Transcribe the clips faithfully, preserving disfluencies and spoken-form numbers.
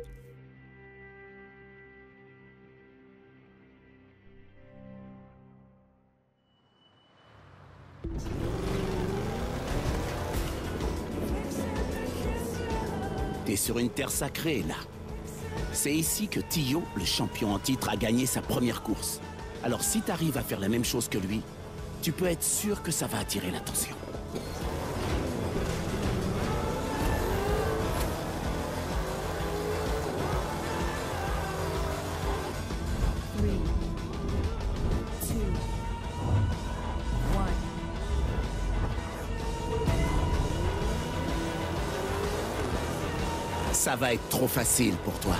T'es sur une terre sacrée, là. C'est ici que Tio, le champion en titre, a gagné sa première course. Alors si t'arrives à faire la même chose que lui, tu peux être sûr que ça va attirer l'attention. Ça va être trop facile pour toi.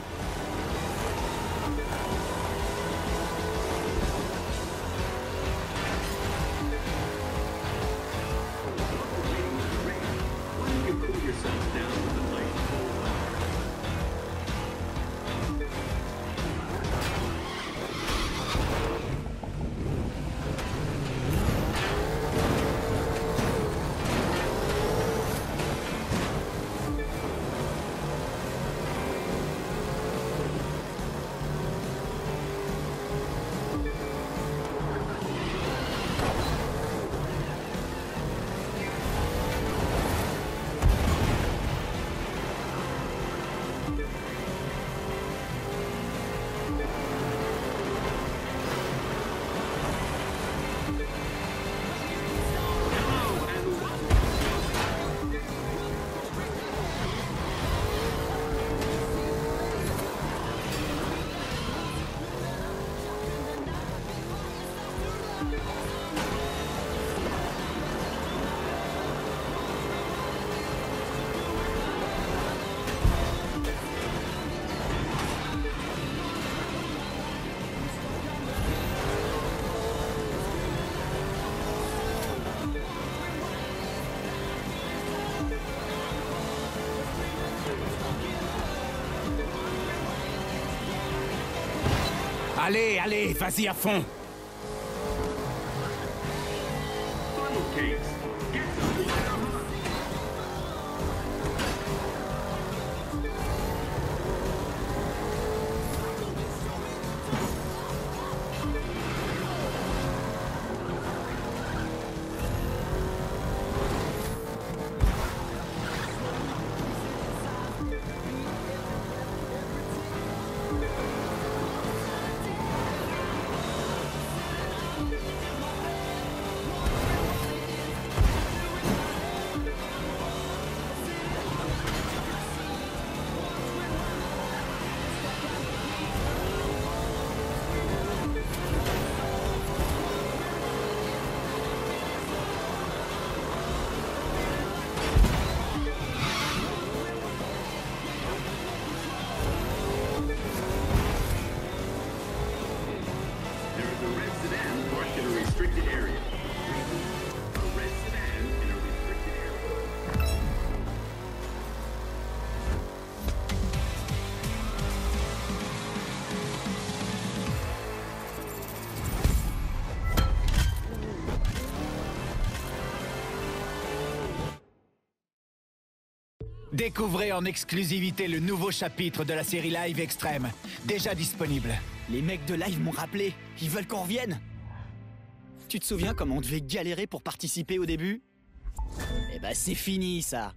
Allez, allez, vas-y à fond. Découvrez en exclusivité le nouveau chapitre de la série Live Extreme, déjà disponible. Les mecs de Live m'ont rappelé, ils veulent qu'on revienne. Tu te souviens comment on devait galérer pour participer au début? Eh ben c'est fini ça.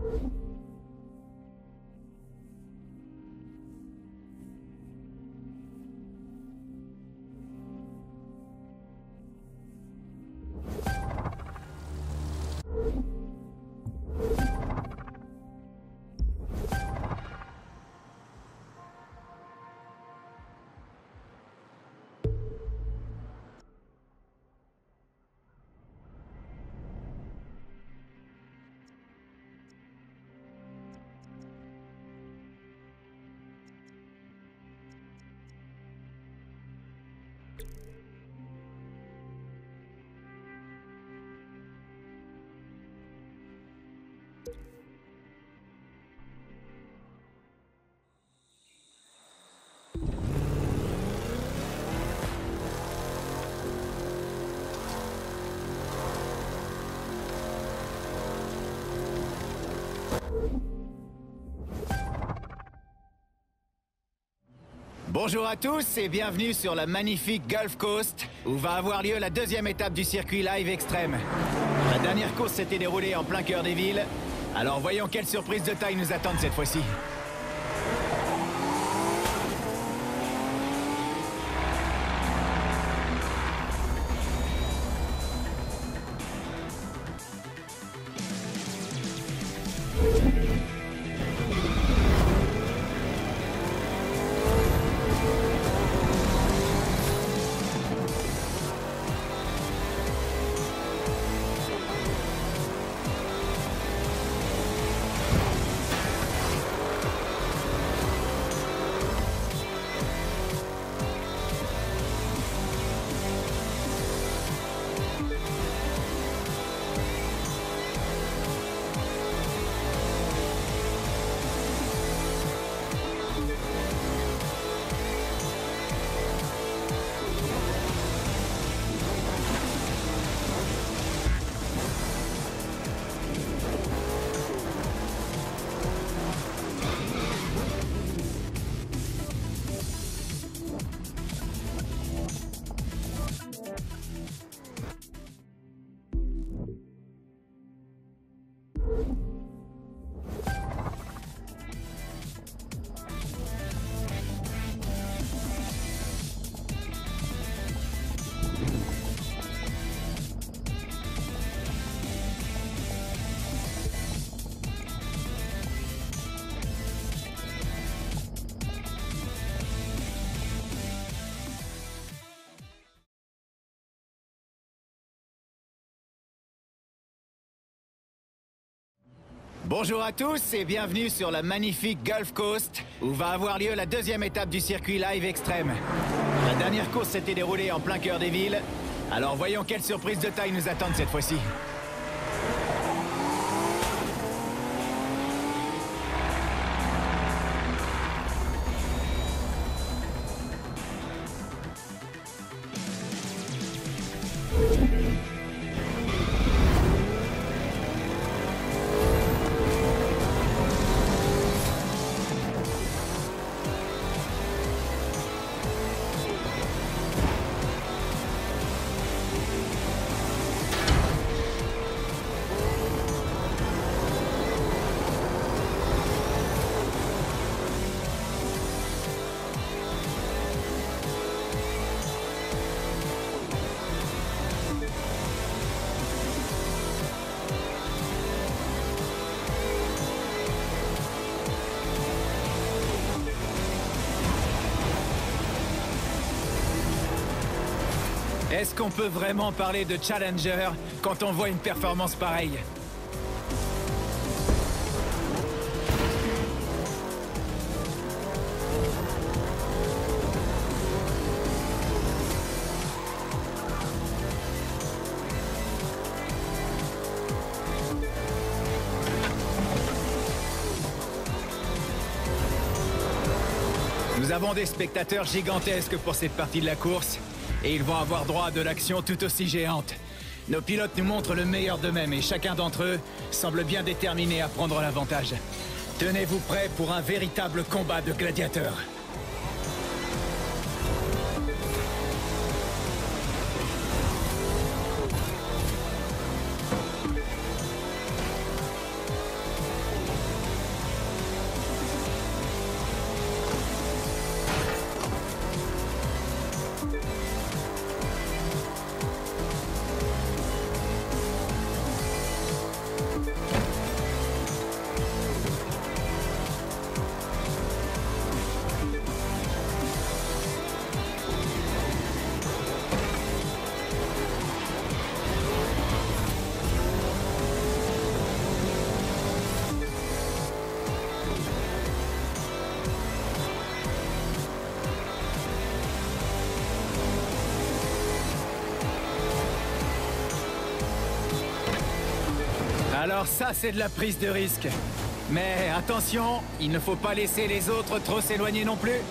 Bonjour à tous et bienvenue sur la magnifique Gulf Coast, où va avoir lieu la deuxième étape du circuit Live Extreme. La dernière course s'était déroulée en plein cœur des villes, alors voyons quelle surprise de taille nous attendent cette fois-ci. Bonjour à tous et bienvenue sur la magnifique Gulf Coast, où va avoir lieu la deuxième étape du circuit Live Extreme. La dernière course s'était déroulée en plein cœur des villes, alors voyons quelle surprise de taille nous attendent cette fois-ci. Est-ce qu'on peut vraiment parler de challenger quand on voit une performance pareille? Nous avons des spectateurs gigantesques pour cette partie de la course. Et ils vont avoir droit à de l'action tout aussi géante. Nos pilotes nous montrent le meilleur d'eux-mêmes et chacun d'entre eux semble bien déterminé à prendre l'avantage. Tenez-vous prêts pour un véritable combat de gladiateurs. Alors ça, c'est de la prise de risque. Mais attention, il ne faut pas laisser les autres trop s'éloigner non plus.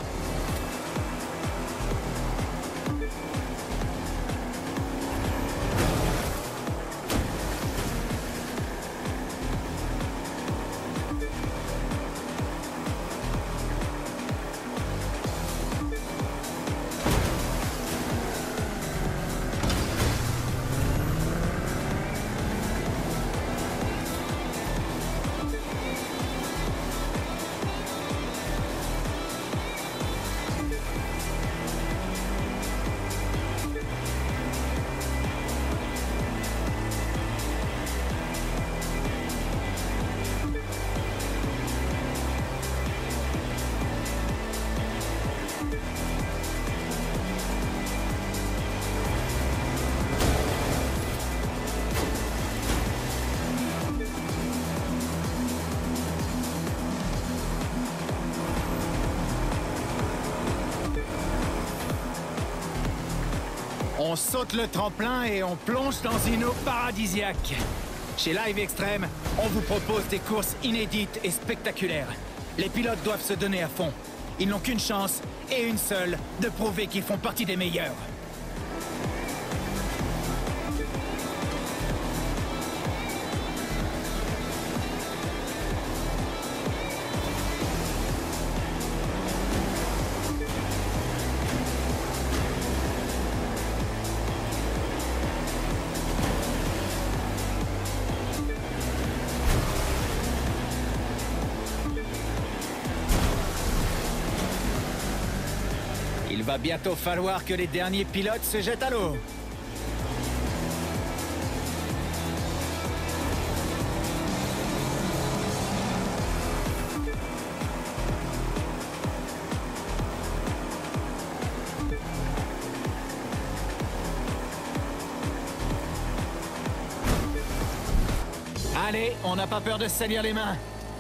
On saute le tremplin et on plonge dans une eau paradisiaque. Chez Live Extreme, on vous propose des courses inédites et spectaculaires. Les pilotes doivent se donner à fond. Ils n'ont qu'une chance, et une seule, de prouver qu'ils font partie des meilleurs. Il va bientôt falloir que les derniers pilotes se jettent à l'eau. Allez, on n'a pas peur de se salir les mains.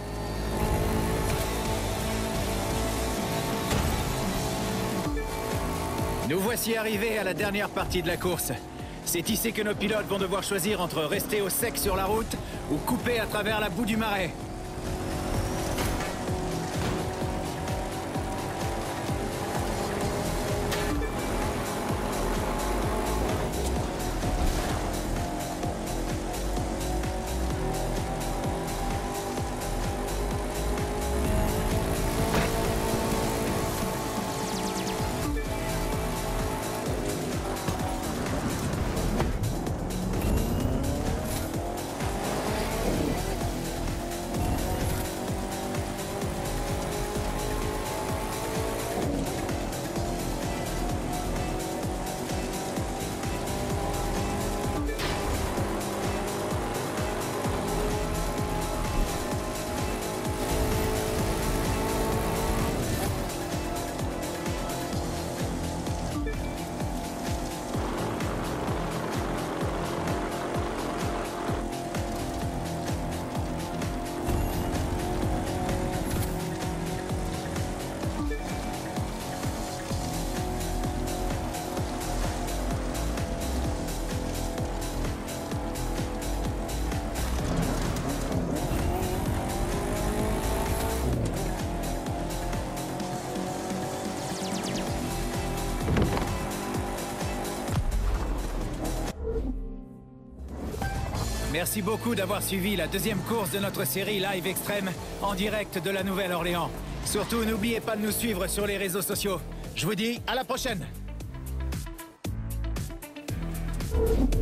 Nous voici arrivés à la dernière partie de la course. C'est ici que nos pilotes vont devoir choisir entre rester au sec sur la route ou couper à travers la boue du marais. Merci beaucoup d'avoir suivi la deuxième course de notre série Live Extreme en direct de la Nouvelle-Orléans. Surtout, n'oubliez pas de nous suivre sur les réseaux sociaux. Je vous dis à la prochaine!